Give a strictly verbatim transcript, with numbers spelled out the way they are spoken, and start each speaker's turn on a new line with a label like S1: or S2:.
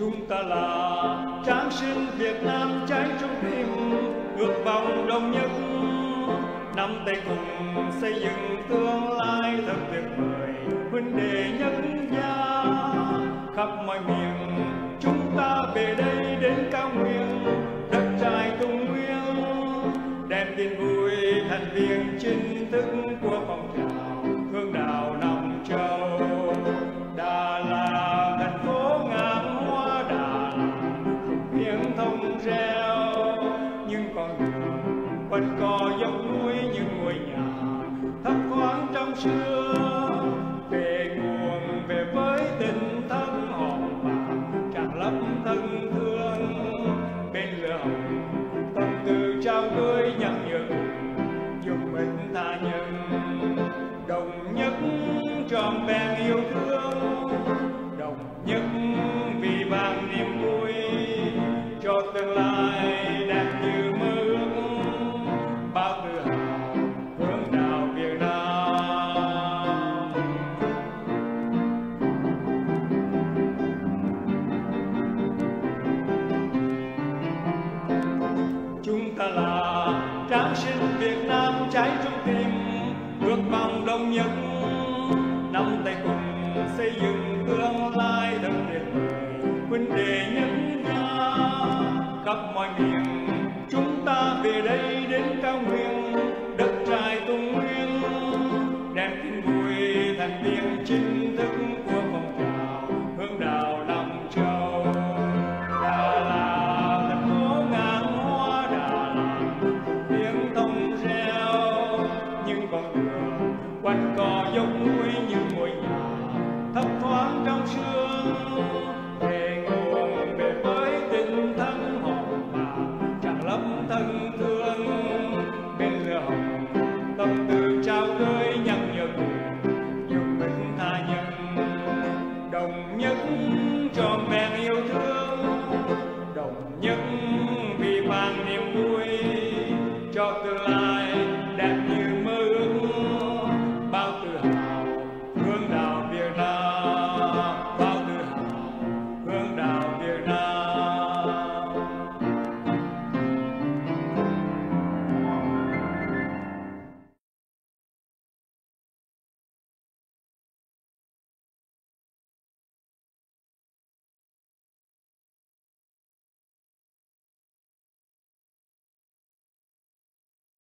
S1: Chúng ta là tráng sinh Việt Nam cháy trong tim, ước vọng đồng nhất, nắm tay cùng xây dựng tương lai thật tuyệt vời, huynh đệ nhất gia. Khắp mọi miền chúng ta về đây đến cao nguyên, đất trời tung nguyên, đem tin vui thành viên chính thức của phong trào Hương Đạo Năm Châu. Đà Lạt thành phố ngàn hoa, Đà Lạt biển thông reo, nhưng con đường vẫn có dốc núi những ngôi nhà thấp thoáng trong xưa. Về nguồn về với tình thân hòn bạc tràn lấp thân thương, bên lửa hồng tâm tư trao gửi nhận nhường, dùng mình tha nhân đồng nhất tròn vẹn yêu thương, đồng nhất vì vàng niềm vui cho tương lai đẹp như mơ ước, bao tự hào Hương Đạo Việt Nam. Chúng ta là tráng sinh Việt Nam cháy trong tim, ước vọng đồng nhất, nắm tay cùng xây dựng tương lai thật tuyệt vời, huynh đệ